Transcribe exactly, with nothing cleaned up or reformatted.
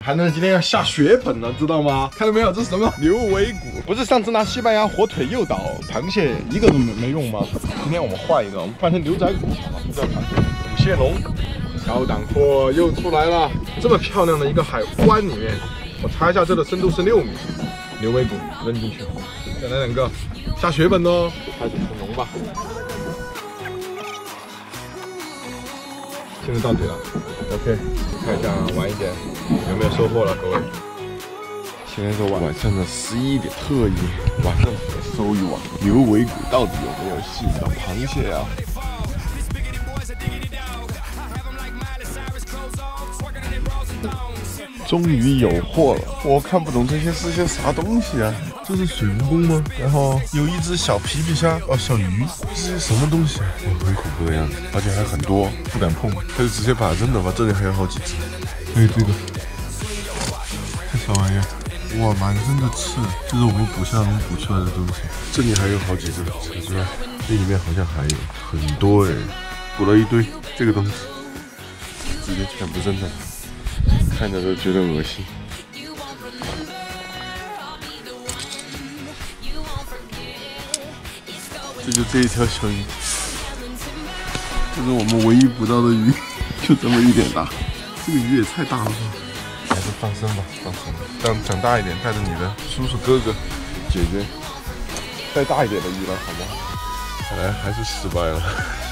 韩能今天要下血本了，知道吗？看到没有，这是什么牛尾骨？不是上次拿西班牙火腿诱导螃蟹一个都没没用吗？今天我们换一个，我们换成牛仔骨，这螃蟹骨蟹龙，高档货又出来了。这么漂亮的一个海湾里面，我查一下，这个深度是六米，牛尾骨扔进去，再来两个，下血本喽，开始成龙吧。 现在到底了 ，OK， 看一下晚一点有没有收获了，各位。现在是晚上的十一点，特意晚上搜一网牛尾骨到底有没有吸引到螃蟹啊？终于有货了，我看不懂这些是些啥东西啊？这是水蜈蚣吗？然后有一只小皮皮虾，哦，小鱼，这是什么东西啊？哦，很恐怖的样子，而且还很多，不敢碰，他就直接把它扔了吧。这里还有好几只，还有这个，看啥玩意儿？哇，满身的刺，这是我们捕虾能捕出来的东西。这里还有好几只，扯出来，这里面好像还有很多哎，捕了一堆这个东西，直接全部扔了。 看着都觉得恶心。这就这一条小鱼，这是我们唯一捕到的鱼，就这么一点大。这个鱼也太大了吧！还是放生吧，放生。等长大一点，带着你的叔叔、哥哥、姐姐带大一点的鱼来，好吗？看来还是失败了。